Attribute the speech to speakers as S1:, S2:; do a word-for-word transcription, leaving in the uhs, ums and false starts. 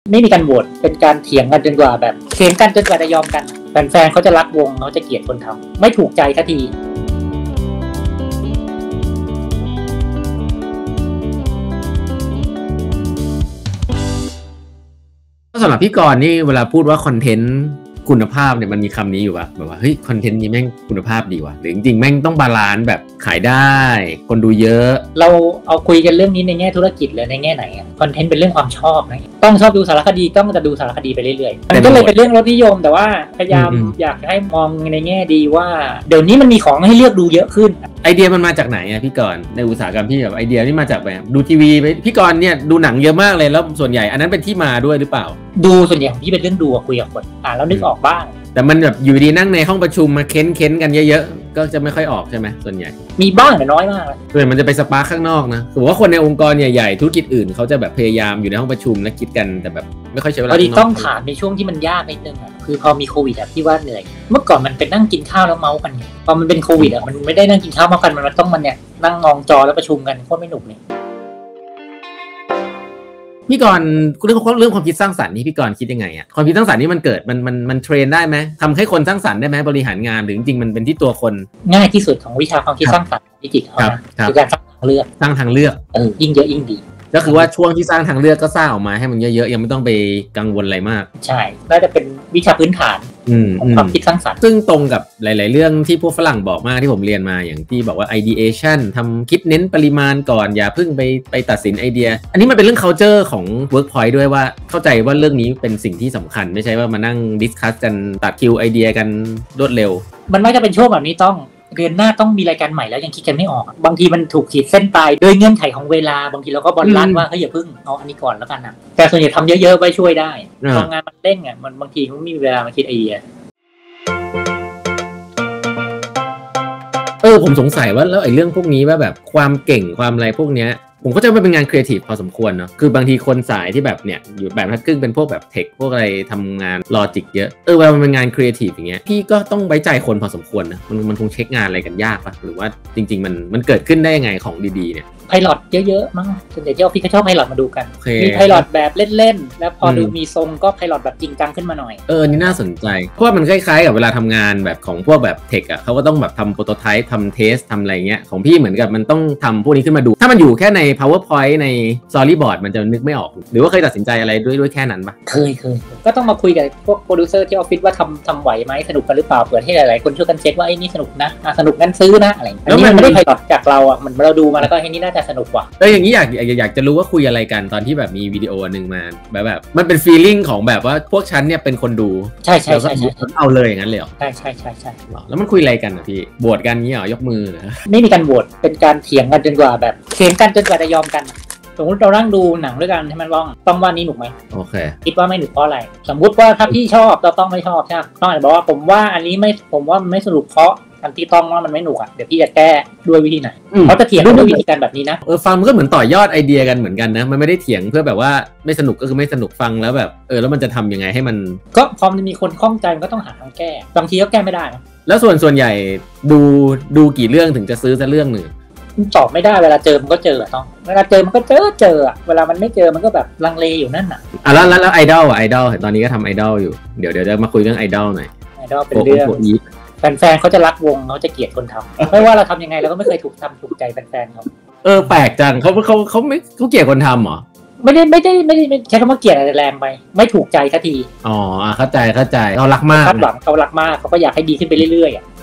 S1: ไม่มีการโหวตเป็นการเถียงกันจนกว่าแบบเถียงกันจนกว่าจะยอมกันแฟนๆเขาจะรักวงเขาจะเกลียดคนทำไม่ถูกใจสักที
S2: สำหรับพี่กรณ์นี่เวลาพูดว่าคอนเทนต์คุณภาพเนี่ยมันมีคำนี้อยู่ป่ะแบบว่าเฮ้ยคอนเทนต์นี้แม่งคุณภาพดีว่ะหรือจริงๆแม่งต้องบาลานซ์แบบขายได้คนดูเยอะ
S1: เราเอาคุยกันเรื่องนี้ในแง่ธุรกิจเลยในแง่ไหนอ่ะคอนเทนต์เป็นเรื่องความชอบนะต้องชอบดูสารคดีต้องจะดูสารคดีไปเรื่อยๆมันก็เลยเป็นเรื่องรสนิยมแต่ว่าพยายามอยากให้มองในแง่ดีว่าเดี๋ยวนี้มันมีของให้เลือกดูเยอะขึ้น
S2: ไอเดียมันมาจากไหนอ่ะพี่กรณ์ในอุตสาหกรรมพี่แบบไอเดียนี่มาจากแบบดูทีวีพี่กรณ์เนี่ยดูหนังเยอะมากเลยแล้วส่วนใหญ่อันนั้นเป็นที่มาด้วยหรือเปล่า
S1: ดูส่วนใหญ่ของพี่เป็นเรื่องดูคุยกับคนอ่าแล้วนึกออกบ้าง
S2: แต่มันแบบอยู่ดีนั่งในห้องประชุมมาเค้นเค้นกันเยอะๆก็จะไม่ค่อยออกใช่ไหมส่วนใหญ่
S1: มีบ้างแต่น้อยมากเลย
S2: ส่วนมันจะไปสปาร์คข้างนอกนะถือว่าคนในองค์กรใหญ่ๆธุรกิจอื่นเขาจะแบบพยายามอยู่ในห้องประชุมและคิดกันแต่แบบไม่ค่อยใช้เวลา
S1: ต้องถามในช่วงที่มันยากนิดนึงอ่ะคือพอมีโควิดอ่ะพี่ว่าเหนื่อยเมื่อก่อนมันเป็นนั่งกินข้าวแล้วเมาส์กันไงพอมันเป็นโควิดอ่ะมันไม่ได้นั่งกินข้าวเมาส์กันมันต้องมันเนี่ยนั่งมองจอแล้วประชุมกันโคตรไม่หนุกเลย
S2: พี่กรณ์เรื่องเรื่องความคิดสร้างสรรค์นี่พี่กรณ์คิดยังไงอ่ะความคิดสร้างสรรค์นี่มันเกิดมันมันมันเทรนได้ไหมทำให้คนสร้างสรรค์ได้ไหมบริหารงานหรือจริงๆมันเป็นที่ตัวคน
S1: ง่ายที่สุดของวิชาความคิดสร้างสรรค์ดิจิทัลนะคือการสร้างทางเลือก
S2: สร้างทางเลือก
S1: เออยิ่งเยอะยิ่งดี
S2: ก็คือว่าช่วงที่สร้างทางเลือกก็สร้างออกมาให้มันเยอะๆยังไม่ต้องไปกังวลอะไรมาก
S1: ใช่น่าจะเป็นวิชาพื้นฐานของความคิดสร้างสรรค์
S2: ซึ่งตรงกับหลายๆเรื่องที่พวกฝรั่งบอกมากที่ผมเรียนมาอย่างที่บอกว่า ideation ทำคิดเน้นปริมาณก่อนอย่าเพิ่งไปไปตัดสินไอเดียอันนี้มันเป็นเรื่อง culture ของ workpoint ด้วยว่าเข้าใจว่าเรื่องนี้เป็นสิ่งที่สำคัญไม่ใช่ว่ามานั่ง discuss กันตัดคิวไอเดียกันรวดเร็ว
S1: มันไม่จะเป็นช่วงแบบนี้ต้องเดือนหน้าต้องมีรายการใหม่แล้วยังคิดกันไม่ออกบางทีมันถูกขีดเส้นตายโดยเงื่อนไขของเวลาบางทีเราก็บอลลันว่าเฮ้ยอย่าพึ่งเอาอันนี้ก่อนแล้วกันนะแต่ส่วนใหญ่ทำเยอะๆไว้ช่วยได้ทำงานมันเร่งอ่ะมันบางทีมันไม่มีเวลามาคิดไอเดีย
S2: เออผมสงสัยว่าแล้วไอ้เรื่องพวกนี้ว่าแบบความเก่งความอะไรพวกเนี้ยผมก็จะมันเป็นงานครีเอทีฟพอสมควรเนาะคือบางทีคนสายที่แบบเนี่ยอยู่แบบนักกึ่งเป็นพวกแบบเทคพวกอะไรทำงานลอจิกเยอะเออเวลามันเป็นงานครีเอทีฟอย่างเงี้ยพี่ก็ต้องไว้ใจคนพอสมควรนะมันมันคงเช็คงานอะไรกันยากปะหรือว่าจริงๆมันมันเกิดขึ้นได้ยังไงของดีๆเนี่ย
S1: ไพลอตเยอะๆมั้งส่วนใหญ่ที่ออฟฟิศเขาชอบไพลอตมาดูกันมีไพลอตแบบเล่นๆแล้วพอดูมีทรงก็ไพลอตแบบจริงจังขึ้นมาหน่อย
S2: เออนี่น่าสนใจเพราะว่ามันคล้ายๆกับเวลาทำงานแบบของพวกแบบเทคอ่ะเขาก็ต้องแบบทำโปรโตไทป์ทำเทสทำอะไรเงี้ยของพี่เหมือนกับมันต้องทำพวกนี้ขึ้นมาดูถ้ามันอยู่แค่ใน powerpoint ใน storyboard มันจะนึกไม่ออกหรือว่าเคยตัดสินใจอะไรด้วยด้วยแค่นั้นปะ
S1: เคยเคยก็ต้องมาคุยกับพวกโปรดิวเซอร์ที่ออฟฟิศว่าทำทำไหวไหมสนุกกันหรือเปล่าเปิดให้หลายๆคนช่วยกันเช็คว่าไอ้นี่สนุกนะสนุกงั้นซื้อนะอะไรอันนี้มันไม่ได้ไพลอตจากเราอ่ะมันเราดูมาแล้วก็ไอ้นี่น่าจะสนุกกว่า
S2: เอออย่างนี้อยากอยากอยากจะรู้ว่าคุยอะไรกันตอนที่แบบมีวิดีโอนึงมาแบบแบบมันเป็นฟีลลิ่งของแบบว่าพวกฉันเนี่ยเป็นคนดู
S1: ใช่ใช่ใช่
S2: เอาเลยอย่างนั้นเลยเหรอ
S1: ใช่ใช่ใช่ใช่
S2: แล้วมันคุยอะไรกันอ่ะพี่โหวตกันงี้เหรอยกมือนะ
S1: ไม่มีการโหวตเป็นการเถียงกันจนกว่าแบบเถียงกันจนกว่าจะยอมกันสมมติเรานั่งดูหนังด้วยกันให้มันร้องต้องว่านี้หนุกไหม
S2: โอเค
S1: คิดว่าไม่หนุกเพราะอะไรสมมุติว่าถ้าพี่ชอบเราต้องไม่ชอบใช่ไหมต้องอาจจะบอกว่าผมว่าอันนี้ไม่ผมว่ามันไม่สนุกเพราะอันที่ต้องว่ามันไม่หนุกอ่ะเดี๋ยวพี่จะแก้ด้วยวิธีไหนเขาจะเถียงด้วยวิธีการแบบนี้นะ
S2: เออฟังมันก็เหมือนต่อยอดไอเดียกันเหมือนกันนะมันไม่ได้เถียงเพื่อแบบว่าไม่สนุกก็คือไม่สนุกฟังแล้วแบบเออแล้วมันจะทำยังไงให้มัน
S1: ก็พอมันมีคนข้องใจมันก็ต้องหาทางแก้บางทีก็แก้ไม่ได้นะ
S2: แล้วส่วนส่วนใหญ่ดูดูกี่เรื่องถึงจะซื้อสักเรื่องหนึ่ง
S1: ตอบไม่ได้เวลาเจอมันก็เจอต้องเวลาเจอมันก็เจอเจอเวลามันไม่เจอมันก็แบบลังเลอยู่นั่นน่ะ
S2: อ่ะแล้วแล้วไอดอลอ่ะไอดอลตอนนี้ก็ทำไอดอลอยู่เดี๋ยวเดี๋ยวจะมาคุยเรื่องไอดอลหน่อย
S1: ไอดอลเป็นเรื่องแฟนๆเขาจะรักวงเขาจะเกลียดคนทำไม่ว่าเราทำยังไงเราก็ไม่เคยถูกทำถูกใจแฟนๆเขา
S2: เออแปลกจังเขาเขาเขาไม่เขาเกลียดคนทำเหรอ
S1: ไม่ได้ไม่ได้ไม่ได้ใช้คำว่าเกลียดอะไรแรงไปไม่ถูกใจสักที
S2: อ๋อเข้าใจเข้าใจเขารักมาก
S1: คาดหวังเขารักมากเขาก็อยากให้ดีขึ้นไปเรื่อยๆ